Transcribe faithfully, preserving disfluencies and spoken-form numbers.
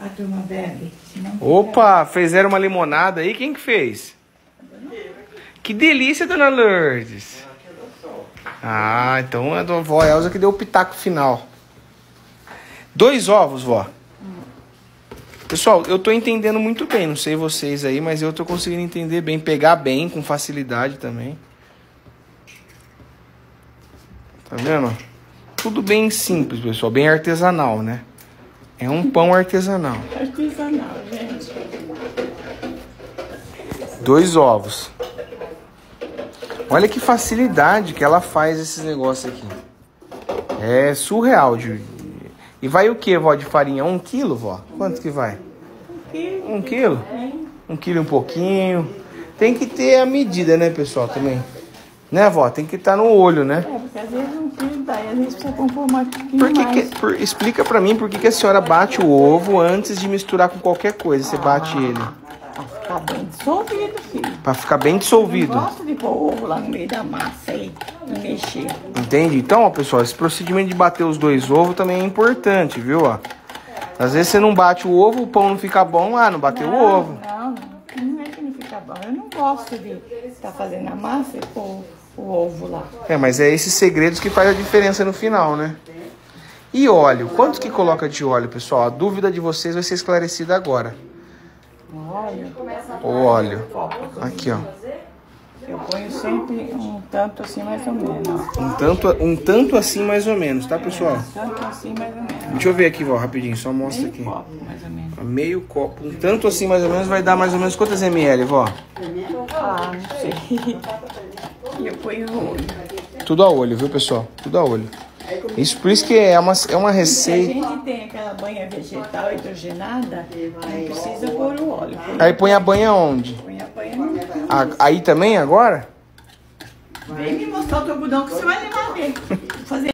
a turma bebe. Opa, fizeram uma limonada aí? Quem que fez? Que delícia, dona Lourdes. Ah, então é a da vó Elza que deu o pitaco final. Dois ovos, vó. Pessoal, eu tô entendendo muito bem, não sei vocês aí, mas eu tô conseguindo entender bem, pegar bem, com facilidade também. Tá vendo? Tudo bem simples, pessoal, bem artesanal, né? É um pão artesanal. Artesanal, gente. Dois ovos. Olha que facilidade que ela faz esses negócios aqui. É surreal. De... E vai o que, vó, de farinha? Um quilo, vó? Quanto que vai? Um quilo. Um quilo? Um quilo e um pouquinho. Tem que ter a medida, né, pessoal, também. Né, vó? Tem que estar no olho, né? É, porque às vezes um quilo dá, e às vezes precisa conformar um pouquinho Por que mais. que, por, explica pra mim por que, que a senhora bate o ovo antes de misturar com qualquer coisa. Você bate ele. Pra ficar bem dissolvido, filho. Pra ficar bem Eu dissolvido. não gosto de pôr ovo lá no meio da massa aí e mexer. Entende? Então, ó, pessoal, esse procedimento de bater os dois ovos também é importante, viu? Ó. Às vezes você não bate o ovo, o pão não fica bom, ah, não bateu não, o ovo. Não, não, não é que não fica bom. Eu não gosto de estar fazendo a massa e pôr o ovo lá. É, mas é esses segredos que faz a diferença no final, né? E óleo? Quanto que coloca de óleo, pessoal? A dúvida de vocês vai ser esclarecida agora. Olha, O óleo. Aqui, ó. eu ponho sempre um tanto assim mais ou menos. Ó. Um tanto, um tanto assim mais ou menos, tá, pessoal? Um tanto assim mais ou menos. Deixa eu ver aqui, vó, rapidinho, só mostra Meio aqui. copo, mais ou menos. Meio copo. Um tanto assim mais ou menos vai dar mais ou menos quantas ml, vó? Ah, não sei. E eu ponho o olho. Tudo a olho, viu, pessoal? Tudo a olho. Isso, por isso que é uma, é uma Se a receita. gente tem aquela banha vegetal hidrogenada, não precisa pôr o óleo. Põe, Aí põe a banha onde? põe a banha no A- aí também agora? Vem me mostrar o teu algodão que você vai levar ver. Fazer